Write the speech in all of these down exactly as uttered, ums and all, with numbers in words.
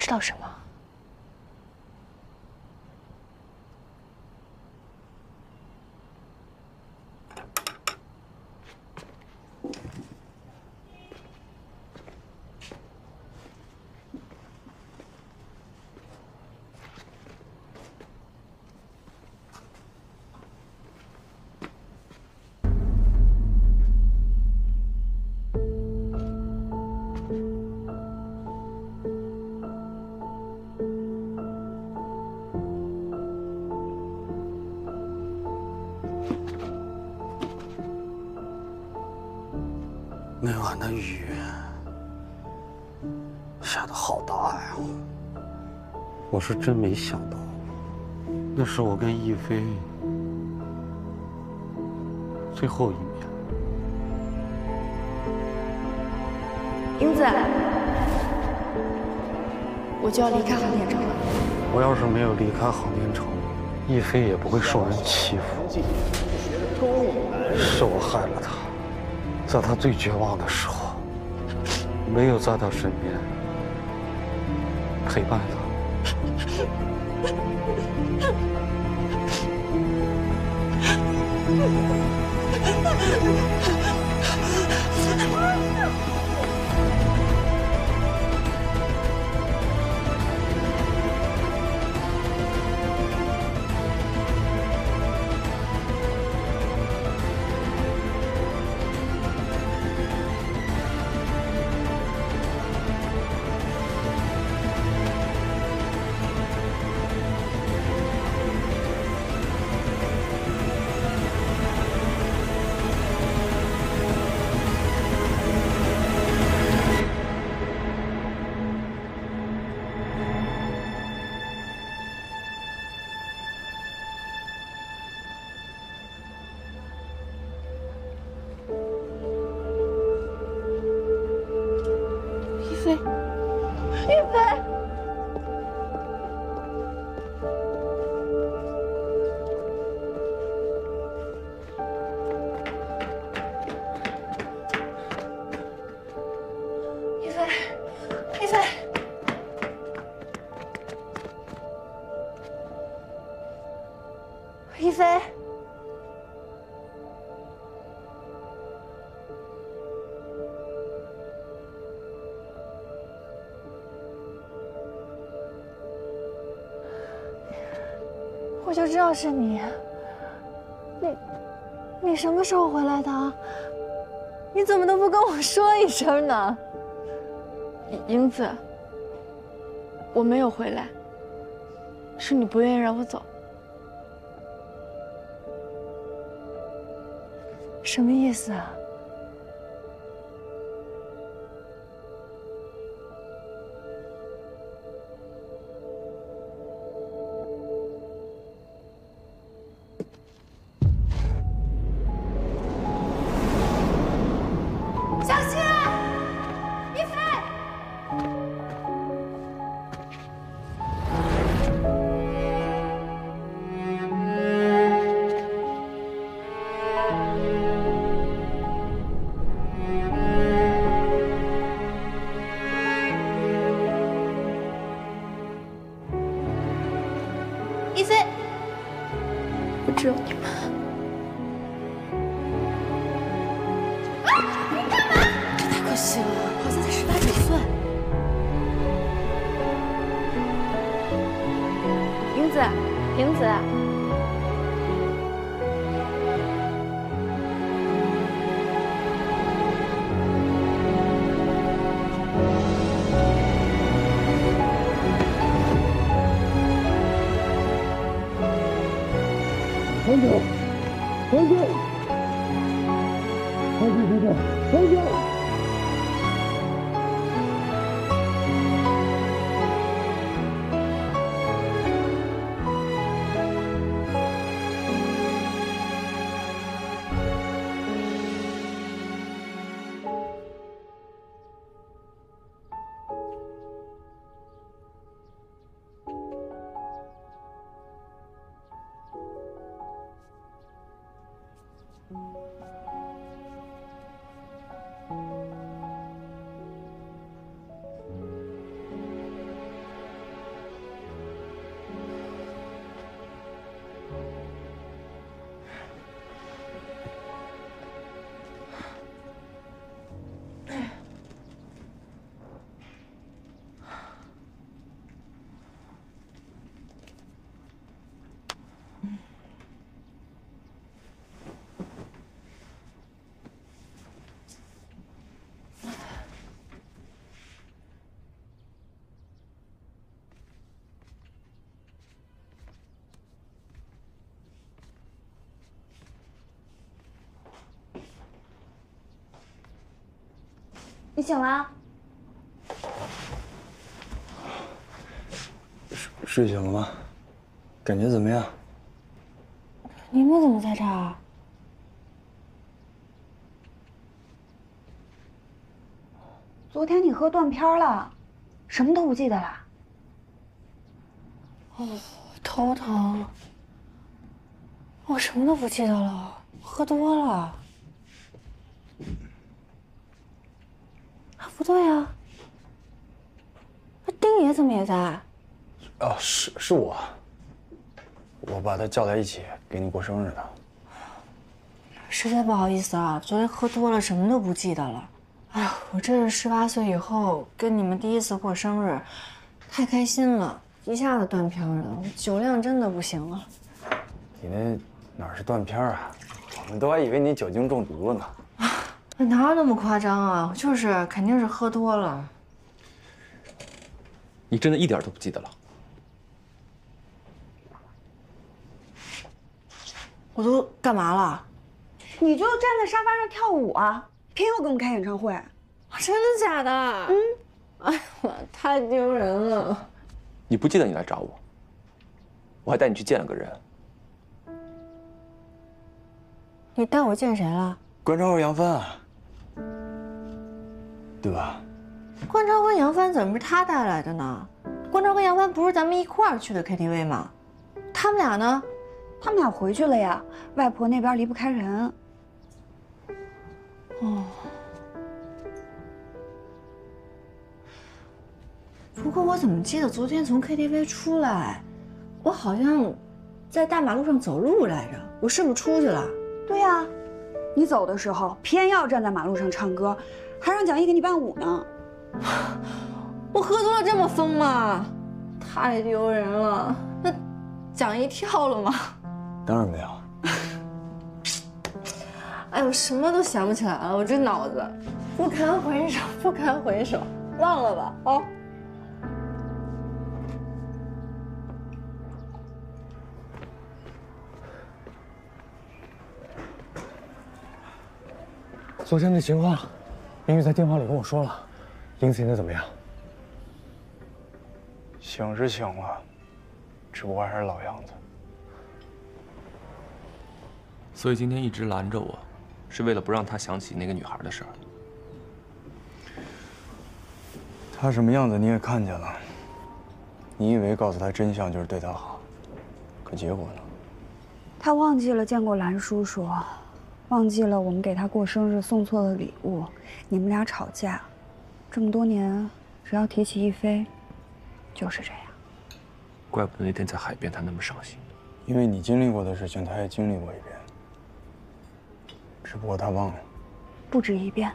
知道什么？ 那晚的雨下得好大呀！我是真没想到，那是我跟亦菲最后一面。 英子，我就要离开航天城了。 我要是没有离开航天城，亦菲也不会受人欺负。是我害了她。 在他最绝望的时候，没有在他身边陪伴他。 亦菲，我就知道是你。你，你什么时候回来的？你怎么都不跟我说一声呢？英子，我没有回来，是你不愿意让我走。 什么意思啊？小心！亦菲！亦菲，我只有你们。啊！你干嘛？这太可惜了，好像才十八九岁。英子，英子。 长久，长久，长久，长久，长久。 你醒了？ 睡睡醒了吗？感觉怎么样？ 你们怎么在这儿？昨天你喝断片了，什么都不记得了。哦，头疼。我什么都不记得了，喝多了。啊，不对呀，那丁爷怎么也在？ 哦，是是我，我把他叫在一起给你过生日的。 实在不好意思啊，昨天喝多了，什么都不记得了。哎呀，我这是十八岁以后跟你们第一次过生日，太开心了，一下子断片了，酒量真的不行了。 你那哪是断片啊？我们都还以为你酒精中毒了呢。 哪有那么夸张啊？就是肯定是喝多了。 你真的一点都不记得了？ 我都干嘛了？ 你就站在沙发上跳舞啊，偏要给我们开演唱会。 真的假的？嗯。哎呀，太丢人了。 你不记得你来找我，我还带你去见了个人。 你带我见谁了？ 关超和杨帆啊，对吧？ 关超跟杨帆怎么是他带来的呢？关超跟杨帆不是咱们一块儿去的 K T V 吗？他们俩呢？ 他们俩回去了呀，外婆那边离不开人。 哦。不过我怎么记得昨天从 K T V 出来，我好像在大马路上走路来着，我是不是出去了？ 对呀，你走的时候偏要站在马路上唱歌，还让蒋毅给你伴舞呢。 我喝多了这么疯吗？太丢人了。那蒋毅跳了吗？ 当然没有。 哎，我什么都想不起来了，我这脑子不堪回首，不堪回首，忘了吧？啊。 昨天的情况，明玉在电话里跟我说了，林子现在怎么样？ 醒是醒了，只不过还是老样子。 所以今天一直拦着我，是为了不让他想起那个女孩的事儿。 他什么样子你也看见了，你以为告诉他真相就是对他好，可结果呢？ 他忘记了见过兰叔叔，忘记了我们给他过生日送错了礼物，你们俩吵架，这么多年，只要提起一菲，就是这样。 怪不得那天在海边他那么伤心。 因为你经历过的事情，他也经历过一遍，只不过他忘了。 不止一遍。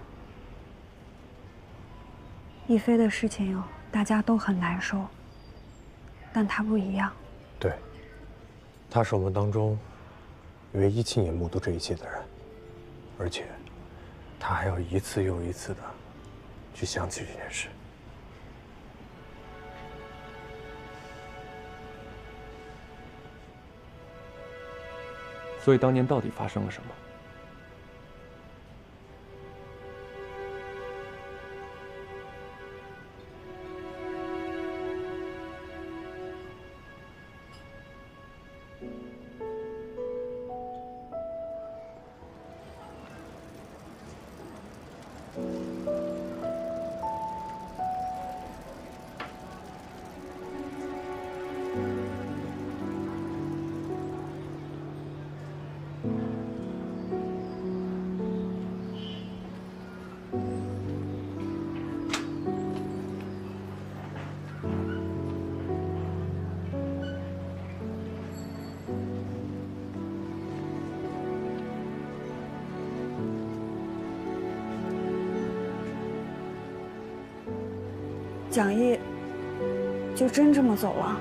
一菲的事情，大家都很难受，但他不一样。 对，他是我们当中唯一亲眼目睹这一切的人，而且他还要一次又一次的去想起这件事。 所以当年到底发生了什么？ 蒋毅就真这么走了？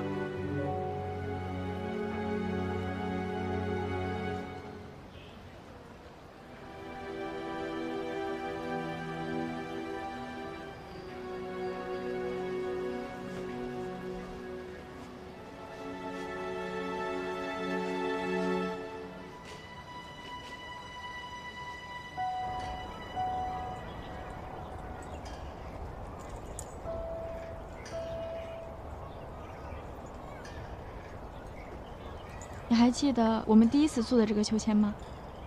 还记得我们第一次做的这个秋千吗？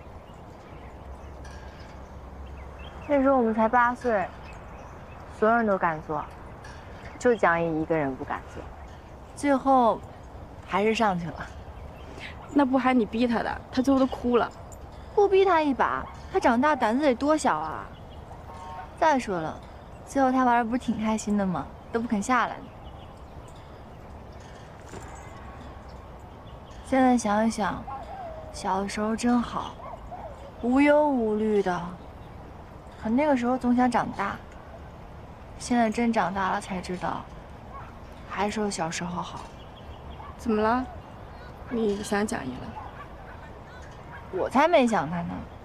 那时候我们才八岁，所有人都敢做，就蒋毅一个人不敢做，最后还是上去了。 那不还你逼他的，他最后都哭了。 不逼他一把，他长大胆子得多小啊！再说了，最后他玩的不是挺开心的吗？都不肯下来呢。现在想一想，小的时候真好，无忧无虑的。可那个时候总想长大，现在真长大了才知道，还是我小时候好。 怎么了？你想蒋毅了？ 我才没想他呢，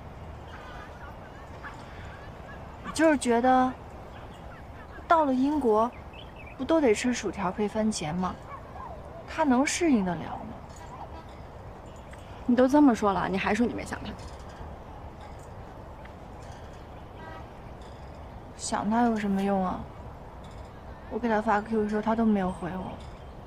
我就是觉得，到了英国，不都得吃薯条配番茄吗？他能适应得了吗？ 你都这么说了，你还说你没想他？ 想他有什么用啊？我给他发 Q Q 的时候，他都没有回我。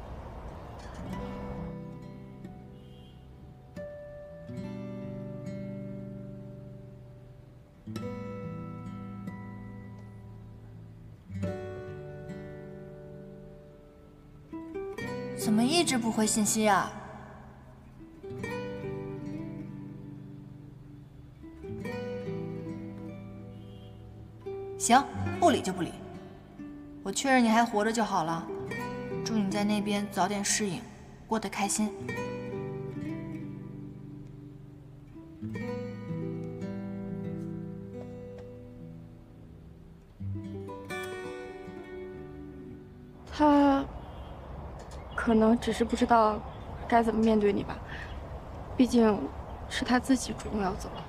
怎么一直不回信息啊？行，不理就不理。我确认你还活着就好了。祝你在那边早点适应，过得开心。 他可能只是不知道该怎么面对你吧，毕竟是他自己主动要走。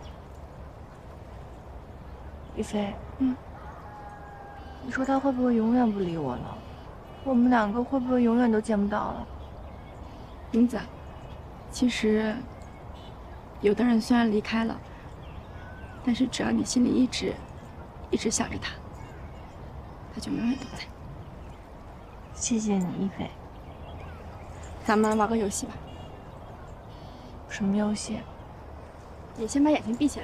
于飞， 嗯， 你说他会不会永远不理我了？我们两个会不会永远都见不到了？ 英子，其实有的人虽然离开了，但是只要你心里一直一直想着他，他就永远都在。 谢谢你，一飞。 咱们玩个游戏吧。 什么游戏？ 你先把眼睛闭起来，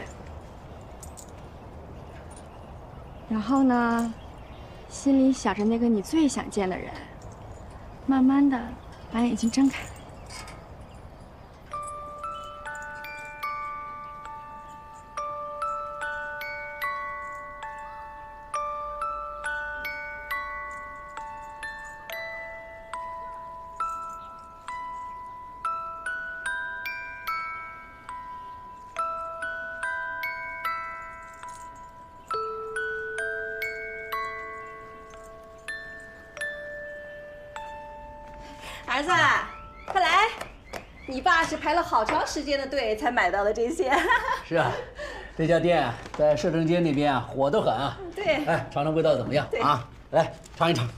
然后呢，心里想着那个你最想见的人，慢慢的把眼睛睁开。 儿子，快来！你爸是排了好长时间的队才买到的这些。 是啊，这家店在摄政街那边啊，火得很啊。 对。 哎，尝尝味道怎么样啊？来尝一尝。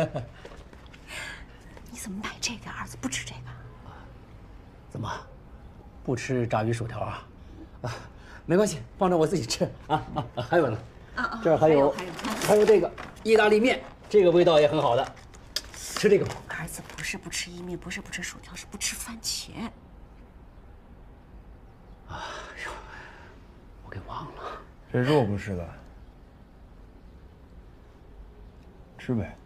你怎么买这个？儿子不吃这个。 怎么，不吃炸鱼薯条啊？啊，没关系，放着我自己吃啊啊！还有呢， 啊这儿还有还有还有这个意大利面，这个味道也很好的，吃这个吧。 儿子不是不吃意面，不是不吃薯条，是不吃番茄。 哎呦，我给忘了。 谁说我不吃的？吃呗。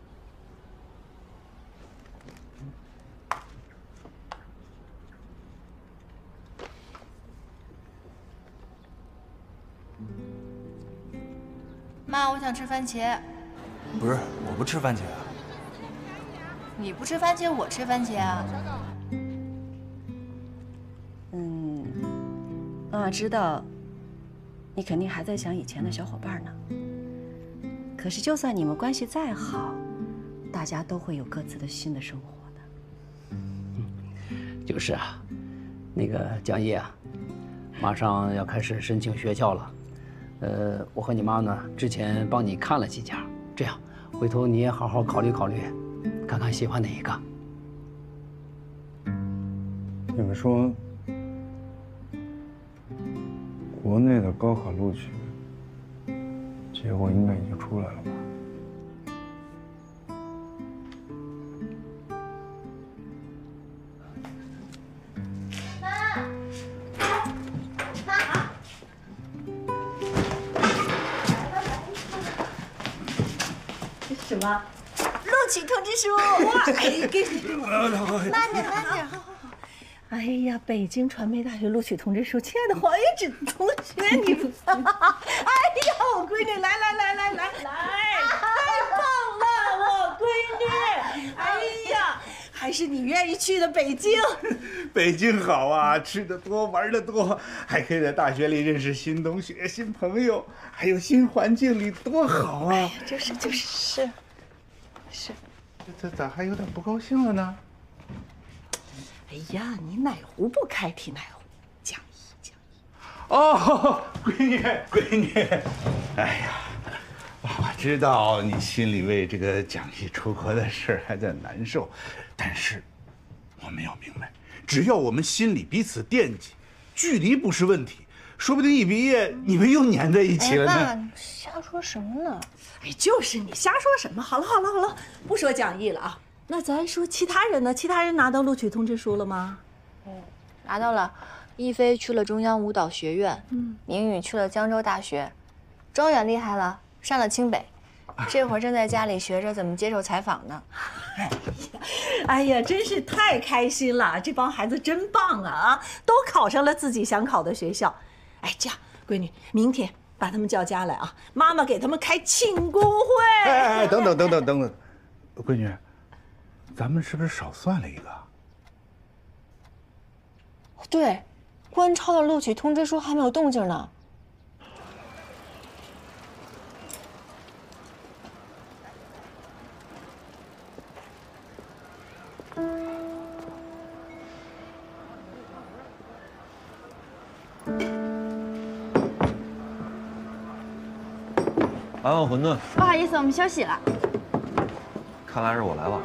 妈，我想吃番茄。 不是，我不吃番茄啊。 你不吃番茄，我吃番茄啊。 嗯，妈妈知道，你肯定还在想以前的小伙伴呢。可是，就算你们关系再好，大家都会有各自的新的生活的。 就是啊，那个蒋毅啊，马上要开始申请学校了。呃，我和你妈呢，之前帮你看了几家，这样回头你也好好考虑考虑，看看喜欢哪一个。 你们说，国内的高考录取结果应该已经出来了吧？ 妈。 什么？录取通知书！哇，哎，给你，慢点，慢点。哎呀，北京传媒大学录取通知书，亲爱的黄月芷同学，你，哎呀，我闺女，来来来来来来，太棒了，我闺女，哎呀，还是你愿意去的北京。 北京好啊，吃的多，玩的多，还可以在大学里认识新同学、新朋友，还有新环境里，多好啊！哎、 就是就是是是， 这咋还有点不高兴了呢？ 哎呀，你哪壶不开提哪壶，讲义讲义。 哦，闺女闺女，哎呀，我知道你心里为这个蒋毅出国的事还在难受，但是我们要明白，只要我们心里彼此惦记，距离不是问题，说不定一毕业你们又粘在一起了呢。 哎爸，你瞎说什么呢？ 哎，就是你瞎说什么？好了好了好了，不说蒋毅了啊。那咱说其他人呢？其他人拿到录取通知书了吗？ 嗯，拿到了。一菲去了中央舞蹈学院，嗯，明宇去了江州大学，庄远厉害了，上了清北，这会儿正在家里学着怎么接受采访呢。 哎呀，哎呀，真是太开心了！这帮孩子真棒啊啊，都考上了自己想考的学校。哎，这样，闺女，明天把他们叫家来啊，妈妈给他们开庆功会。 哎哎，等等等等等等，闺女。咱们是不是少算了一个？ 对，关超的录取通知书还没有动静呢。 来碗馄饨。 不好意思，我们休息了。 看来是我来晚了。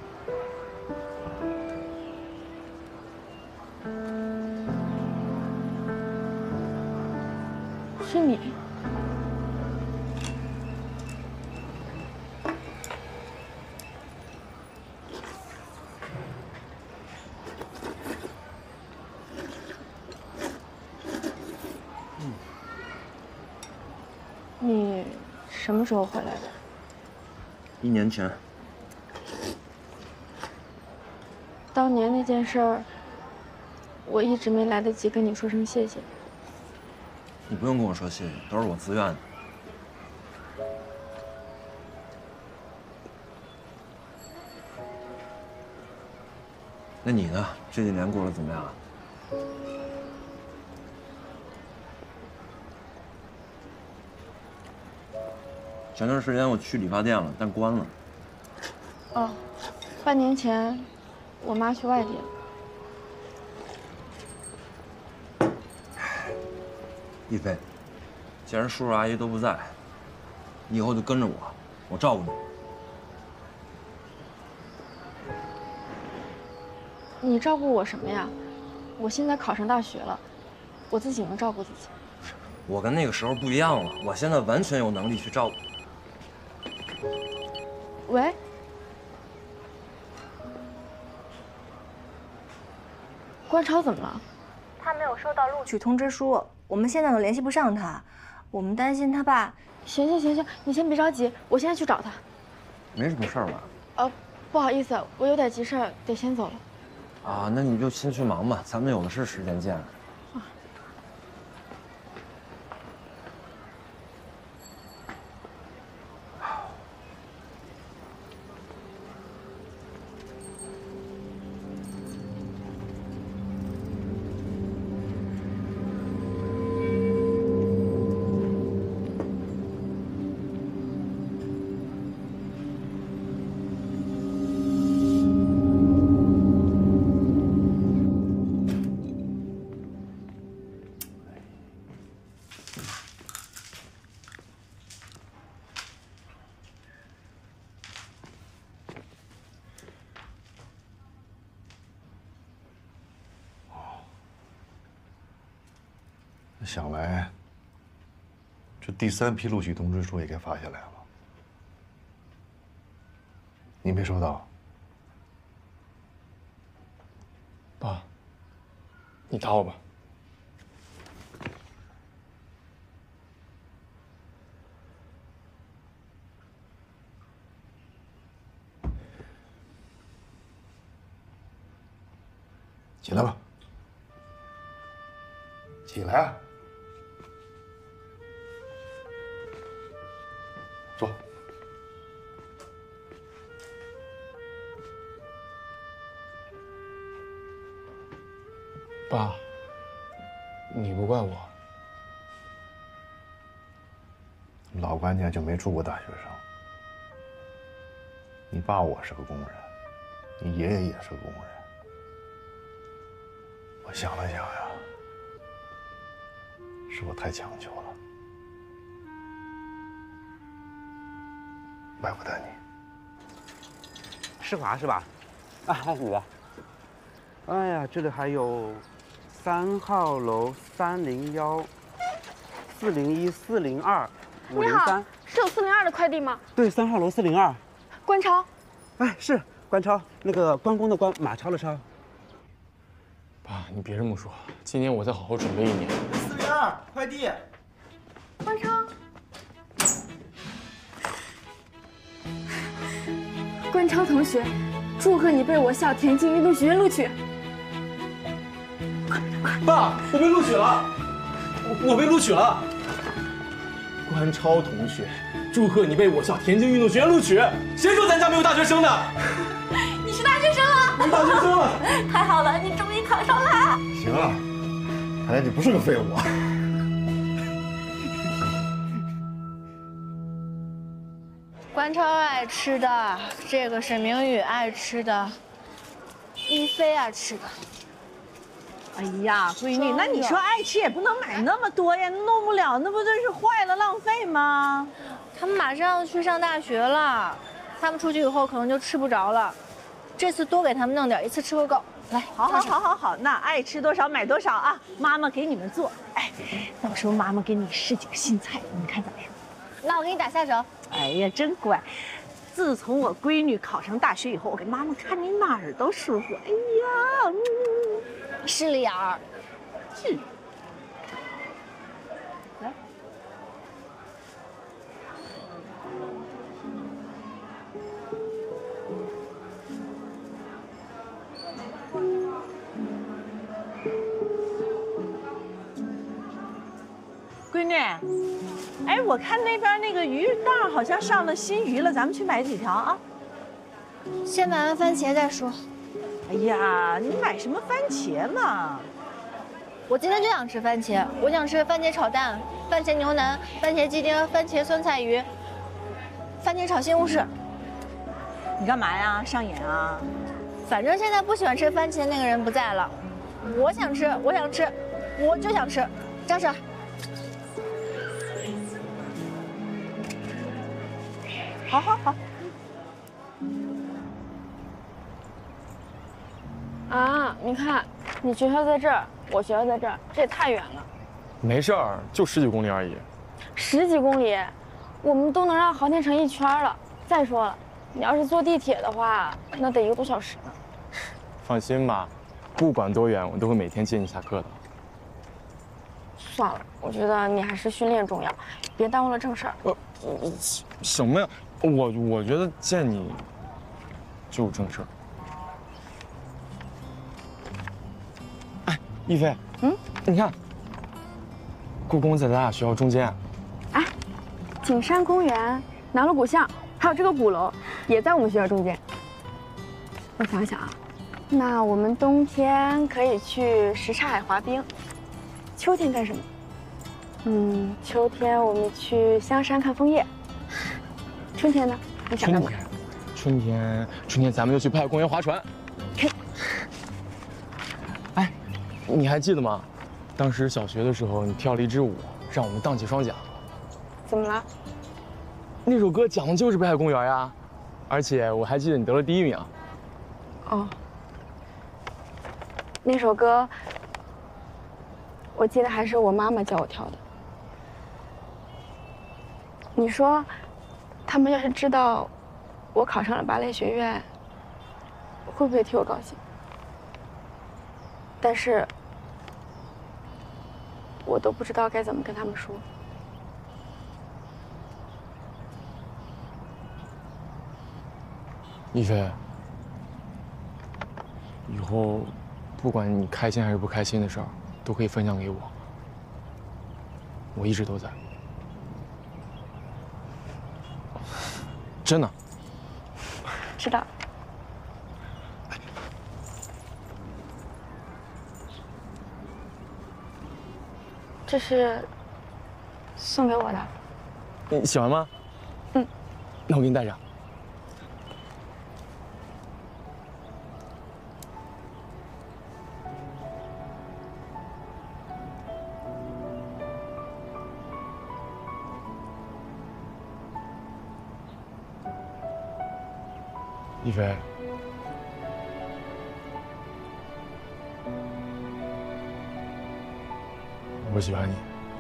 是你。你什么时候回来的？ 一年前。 当年那件事儿，我一直没来得及跟你说声谢谢。 你不用跟我说谢谢，都是我自愿的。那你呢？这几年过得怎么样啊？前段时间我去理发店了，但关了。 哦，半年前，我妈去外地了。 一菲，既然叔叔阿姨都不在，你以后就跟着我，我照顾你。 你照顾我什么呀？我现在考上大学了，我自己能照顾自己。 我跟那个时候不一样了，我现在完全有能力去照顾。 喂，关超怎么了？ 他没有收到录取通知书，我们现在都联系不上他，我们担心他爸。 行行行行，你先别着急，我现在去找他。 没什么事儿吧？ 呃，不好意思，我有点急事儿，得先走了。 啊，那你就先去忙吧，咱们有的是时间见。 啊。 想来，这第三批录取通知书也该发下来了。你没收到？ 爸，你打我吧。 起来啊！坐。 爸，你不怪我。 老关家就没出过大学生。你爸我是个工人，你爷爷也是个工人。我想了想呀，是我太强求了，怪不得你。 世华是吧？啊，女的。哎呀，这里还有三号楼三零幺、四零一、四零二、五零三。 是有四零二的快递吗？ 对，三号楼四零二。 关超。 哎，是关超，那个关公的关，马超的超。 爸，你别这么说，今年我再好好准备一年。 四零二快递。 关超。关超同学，祝贺你被我校田径运动学院录取。 爸，我被录取了，我我被录取了。关超同学，祝贺你被我校田径运动学院录取。谁说咱家没有大学生的？ 你是大学生了！ 我是大学生了！ 太好了，你终于考上了！ 行了，看来你不是个废物啊。 关超爱吃的，这个是明宇爱吃的，一菲爱吃的。 哎呀，闺女，那你说爱吃也不能买那么多呀，弄不了，那不就是坏了浪费吗？ 他们马上要去上大学了，他们出去以后可能就吃不着了。这次多给他们弄点，一次吃个够。来， 好好好好好，那爱吃多少买多少啊！妈妈给你们做。哎，到时候妈妈给你试几个新菜，你看怎么样？ 那我给你打下手。 哎呀，真乖！自从我闺女考上大学以后，我给妈妈看你哪儿都舒服。哎呀，嗯， 势利眼儿。 是。来。闺女。哎，我看那边那个鱼档好像上了新鱼了，咱们去买几条啊？ 先买完番茄再说。 哎呀，你买什么番茄嘛？ 我今天就想吃番茄，我想吃番茄炒蛋、番茄牛腩、番茄鸡丁、番茄酸菜鱼、番茄炒西红柿。 你干嘛呀？上瘾啊？ 反正现在不喜欢吃番茄那个人不在了，我想吃，我想吃，我就想吃，张婶。 好好好。 啊，你看，你学校在这儿，我学校在这儿，这也太远了。 没事儿，就十几公里而已。 十几公里，我们都能绕航天城一圈了。再说了，你要是坐地铁的话，那得一个多小时呢。 放心吧，不管多远，我都会每天接你下课的。 算了，我觉得你还是训练重要，别耽误了正事儿。 呃，什么呀？我我觉得见你就有正事儿。哎，一菲，嗯，你看，故宫在咱俩学校中间。 哎，景山公园、南锣鼓巷，还有这个鼓楼，也在我们学校中间。我想想啊，那我们冬天可以去什刹海滑冰，秋天干什么？嗯，秋天我们去香山看枫叶。春天呢？你想干嘛？ 春天，春天咱们就去派公园划船。哎，你还记得吗？当时小学的时候，你跳了一支舞，让我们荡起双桨。 怎么了？ 那首歌讲的就是北海公园呀，而且我还记得你得了第一名。 哦，那首歌，我记得还是我妈妈教我跳的。你说，他们要是知道我考上了芭蕾学院，会不会替我高兴？但是，我都不知道该怎么跟他们说。 一菲，以后不管你开心还是不开心的事儿，都可以分享给我， 我一直都在。真的。 知道。这是送给我的。 你喜欢吗？ 嗯。 那我给你带上。 一菲，我喜欢你。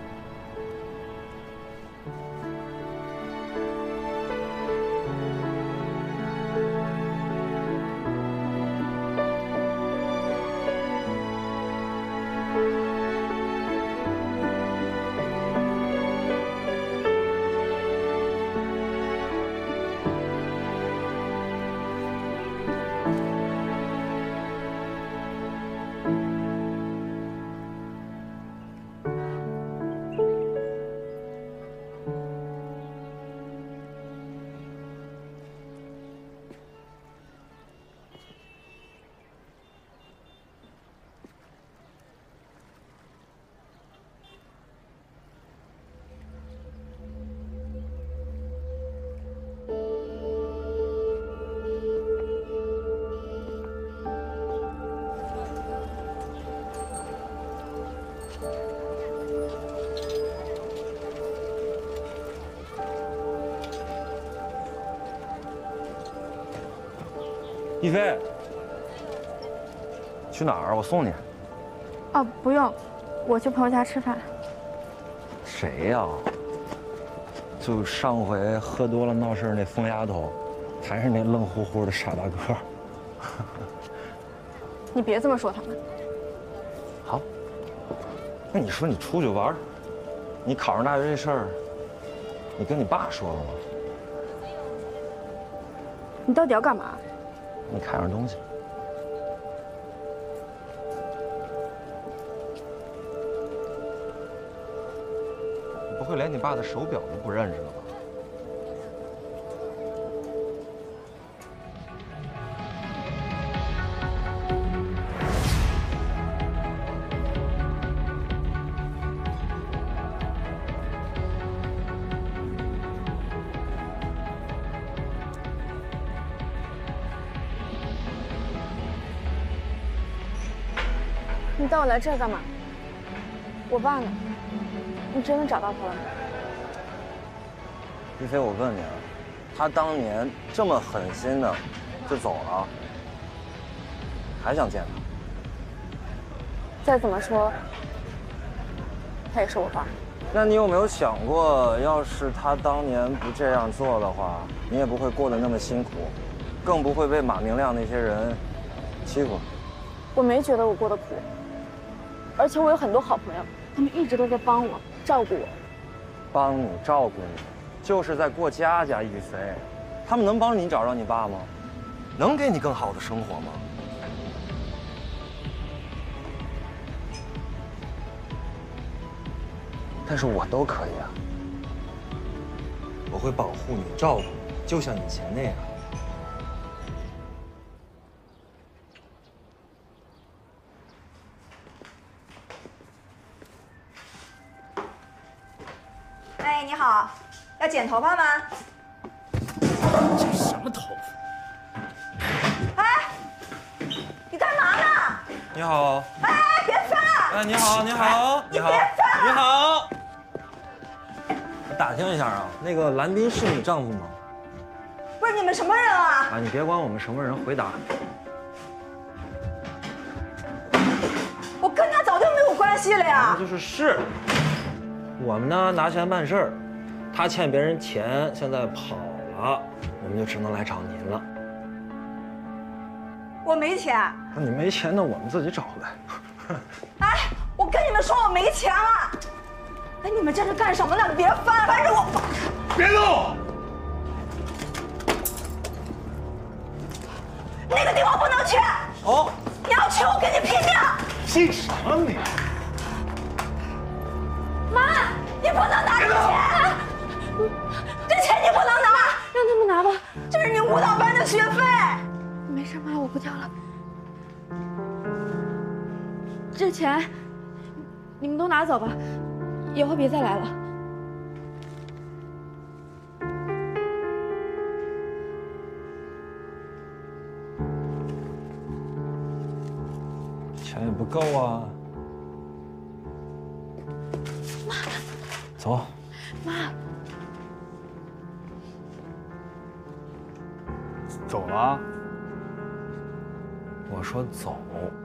一菲，去哪儿？我送你。 哦，不用，我去朋友家吃饭。 谁呀？就上回喝多了闹事那疯丫头，还是那愣乎乎的傻大个。 你别这么说他们。 好，那你说你出去玩，你考上大学这事儿，你跟你爸说了吗？ 你到底要干嘛？ 你看上东西，你不会连你爸的手表都不认识了吧？ 你带我来这儿干嘛？我爸呢？你真的找到他了吗？ 一菲，我问你啊，他当年这么狠心的就走了，还想见他？ 再怎么说，他也是我爸。 那你有没有想过，要是他当年不这样做的话，你也不会过得那么辛苦，更不会被马明亮那些人欺负？ 我没觉得我过得苦。 而且我有很多好朋友，他们一直都在帮我、照顾我。 帮你、照顾你，就是在过家家。一菲，他们能帮你找着你爸吗？能给你更好的生活吗？但是我都可以啊，我会保护你、照顾你，就像以前那样。 哎，你好，要剪头发吗？ 这什么头哎， 发？ 你干嘛呢？ 你好。 哎，别翻！ 哎，你好，你好，你好，你好。我打听一下啊，那个蓝斌是你丈夫吗？ 不是你们什么人啊？ 啊，你别管我们什么人，回答。 我跟他早就没有关系了呀。 那就是是。 我们呢拿钱办事儿，他欠别人钱，现在跑了，我们就只能来找您了。 我没钱。 那你没钱，那我们自己找呗。 哎，我跟你们说，我没钱了。哎，你们这是干什么呢？别翻，翻着我！ 别动！ 那个地方不能去。 哦。 你要去，我跟你拼命。 拼什么命？ 妈， 你不能拿这钱，这钱你不能拿， 让他们拿吧， 这是你舞蹈班的学费。 没事妈，我不交了。这钱你们都拿走吧，以后别再来了。 钱也不够啊。 妈， 走。 妈， 走了。我说走。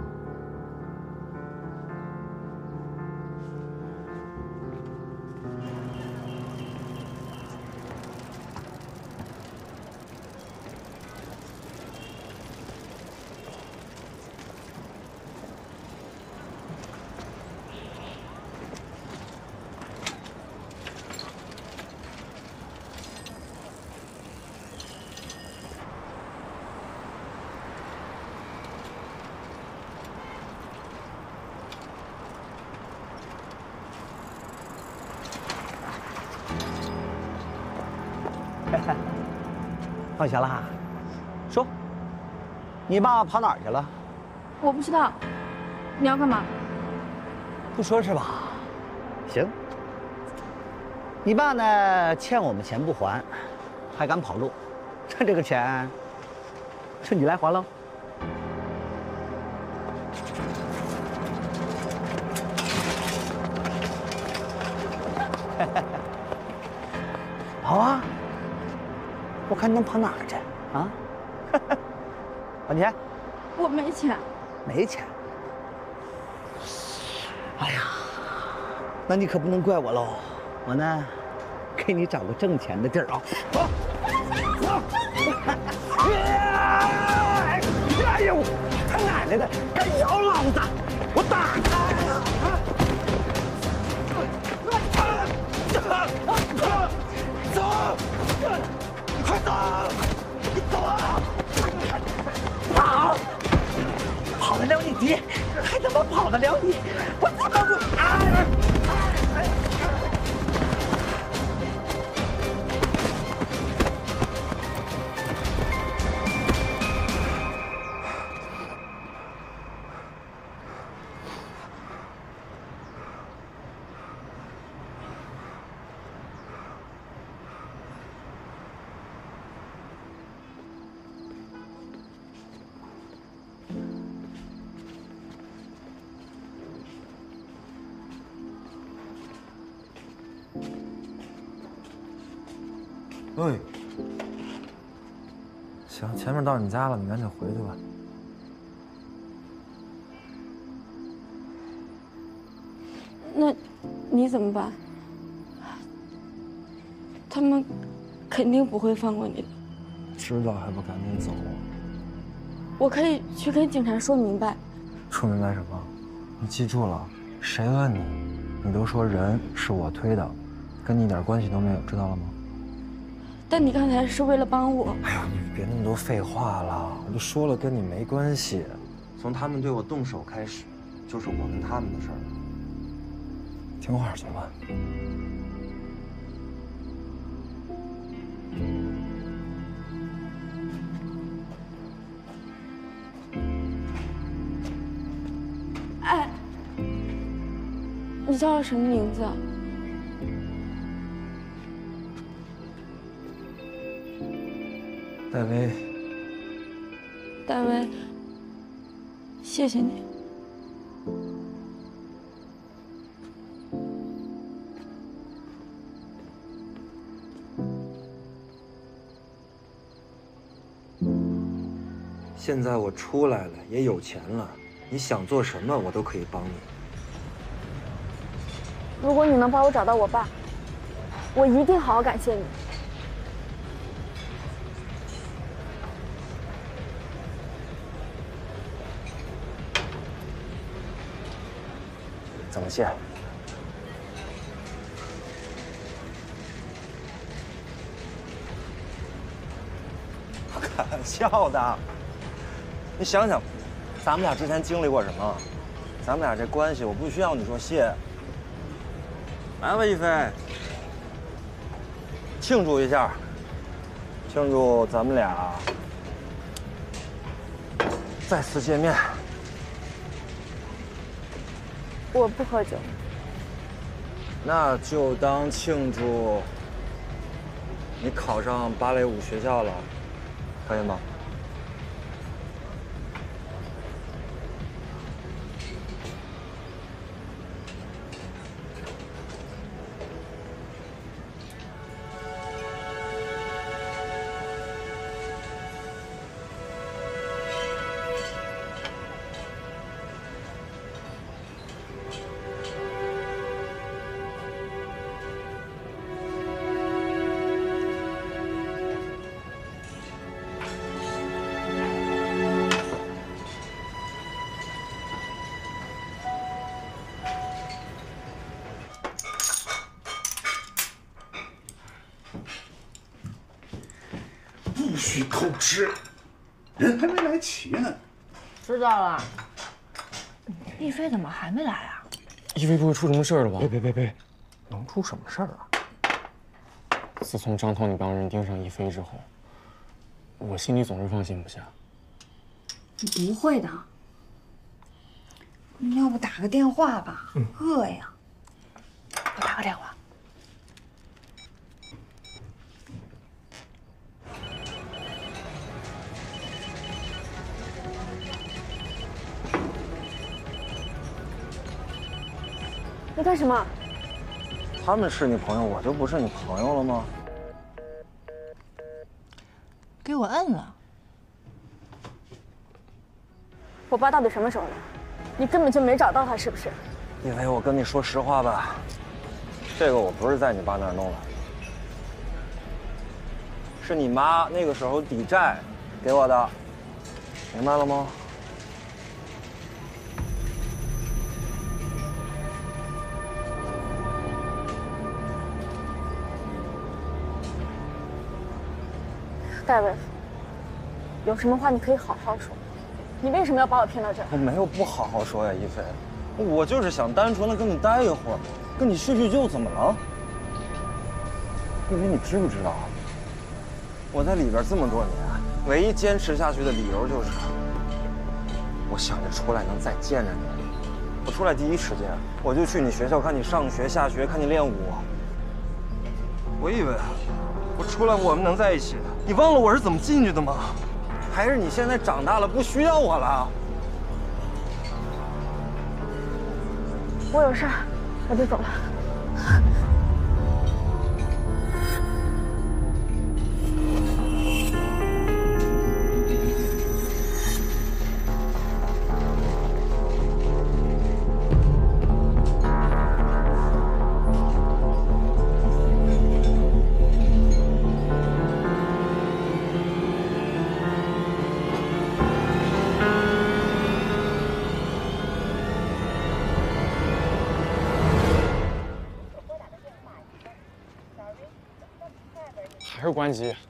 放学了，说，你爸跑哪儿去了？ 我不知道，你要干嘛？ 不说是吧？行。你爸呢，欠我们钱不还，还敢跑路，趁这个钱，趁你来还喽。跑啊！我看你能跑哪儿去啊？还钱？ 我没钱。 没钱？哎呀，那你可不能怪我喽。我呢，给你找个挣钱的地儿啊。走。哎呦，他奶奶的，敢咬老子！我打他呀！走，快走！走啊！跑！跑得了你爹，还他妈跑得了你！我他妈不！ 哎，行，前面到你家了，你赶紧回去吧。 那，你怎么办？他们肯定不会放过你的。 知道还不赶紧走？ 我可以去跟警察说明白。 说明白什么？你记住了，谁问你，你都说人是我推的，跟你一点关系都没有，知道了吗？ 但你刚才是为了帮我。 哎呦，你别那么多废话了，我就说了跟你没关系。从他们对我动手开始，就是我跟他们的事儿。听话，走吧。 哎，你叫我什么名字？ 戴薇， 戴薇，谢谢你。 现在我出来了，也有钱了，你想做什么，我都可以帮你。 如果你能帮我找到我爸，我一定好好感谢你。 怎么谢？开玩笑的。你想想，咱们俩之前经历过什么？咱们俩这关系，我不需要你说谢。 来吧，一菲，庆祝一下，庆祝咱们俩再次见面。 我不喝酒。 那就当庆祝你考上芭蕾舞学校了，可以吗？ 不许偷吃，人还没来齐呢。 知道了。逸飞怎么还没来啊？ 一菲不会出什么事儿了吧？ 别别别别，能出什么事儿啊？ 自从张涛那帮人盯上一菲之后，我心里总是放心不下。 你不会的。你要不打个电话吧？嗯、饿呀。 我打个电话。 你干什么？ 他们是你朋友，我就不是你朋友了吗？ 给我摁了。 我爸到底什么时候来？你根本就没找到他，是不是？ 因为我跟你说实话吧，这个我不是在你爸那儿弄的，是你妈那个时候抵债给我的，明白了吗？ 戴维，有什么话你可以好好说。你为什么要把我骗到这儿？ 我没有不好好说呀，一菲，我就是想单纯的跟你待一会儿，跟你叙叙旧，怎么了？因为你知不知道，我在里边这么多年，唯一坚持下去的理由就是，我想着出来能再见着你。我出来第一时间，我就去你学校看你上学下学，看你练舞。我以为我出来我们能在一起，你忘了我是怎么进去的吗？还是你现在长大了不需要我了？ 我有事儿，我就走了。 还是关机。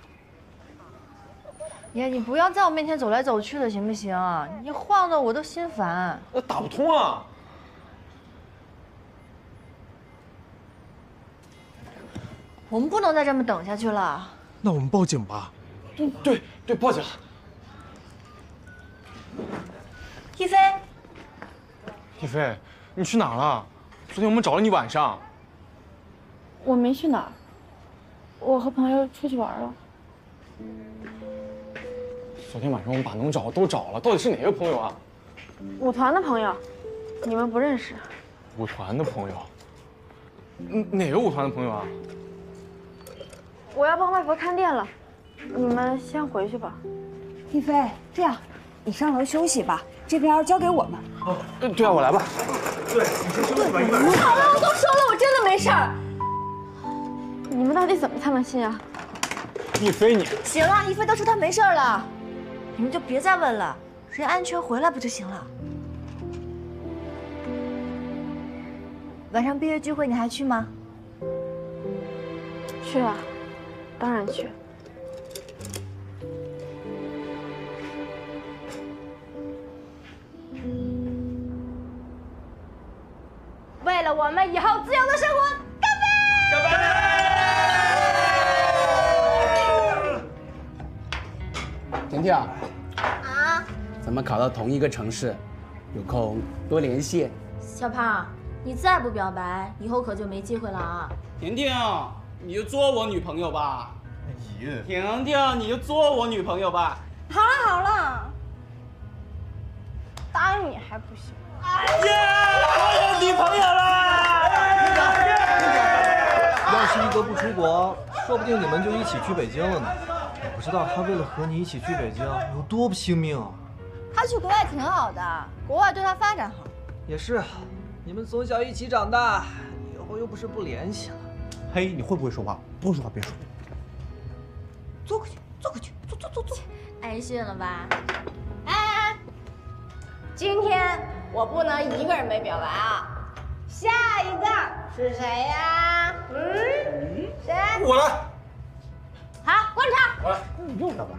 爷，你不要在我面前走来走去的，行不行？你晃得我都心烦。 那打不通啊！ 我们不能再这么等下去了。 那我们报警吧。 对对对，报警。 一菲， 一菲，你去哪儿了？昨天我们找了你晚上。 我没去哪儿。我和朋友出去玩了。 昨天晚上我们把能找的都找了，到底是哪个朋友啊？ 舞团的朋友，你们不认识。 舞团的朋友？嗯，哪个舞团的朋友啊？ 我要帮外婆看店了，你们先回去吧。 一菲，这样，你上楼休息吧，这边交给我们。 哦，对啊，我来吧。 对，你先休息吧，一菲。 好了，我都说了，我真的没事儿。你们到底怎么才能信啊？ 一菲，你行了，一菲都说她没事了，你们就别再问了，人安全回来不就行了？晚上毕业聚会你还去吗？ 去啊，当然去。 为了我们以后自由的生活，干杯！ 干杯！婷婷， 啊， 咱们考到同一个城市，有空多联系。 小胖，你再不表白，以后可就没机会了啊！ 婷婷，你就做我女朋友吧。 哎呀， 婷婷，你就做我女朋友吧。 好了好了，答应你还不行？ 哎呀，我有女朋友了！ 要是一哥不出国，说不定你们就一起去北京了呢。我不知道他为了和你一起去北京有多拼命啊！ 他去国外挺好的，国外对他发展好。 也是，你们从小一起长大，以后又不是不联系了。 嘿，你会不会说话？不会说话别说。 坐过去，坐过去，坐坐坐坐。 挨训了吧？ 哎哎，今天我不能一个人没表白啊！下一个是谁呀？嗯，谁？ 我来。 好，观察。 我来。你又干嘛？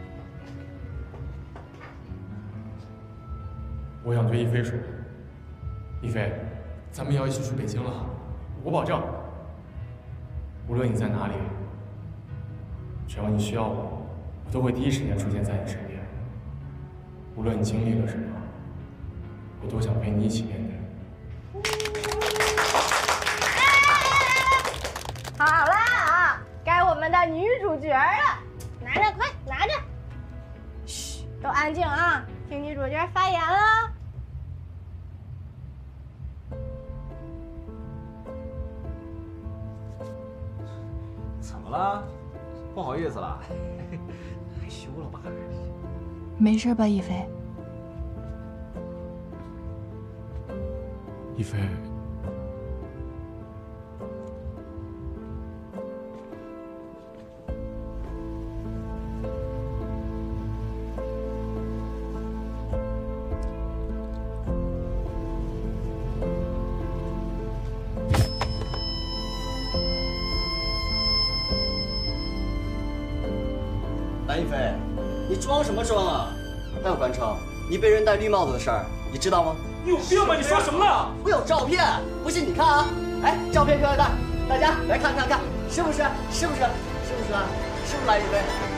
我想对一菲说，一菲，咱们要一起去北京了，我保证，无论你在哪里，只要你需要我，我都会第一时间出现在你身边。无论你经历了什么，我都想陪你一起面对。 好了啊，该我们的女主角了，拿着，快拿着。嘘，都安静啊，听女主角发言了。 怎么了？不好意思了？害羞了吧？ 没事吧，一菲？ 一菲， 蓝一菲，你装什么装啊？还有关超，你被人戴绿帽子的事儿，你知道吗？ 你有病吧？你说什么呢？ 我有照片，不信你看啊！哎，照片给我看，大家来看看看，是不是？是不是？是不是？是不是蓝一菲？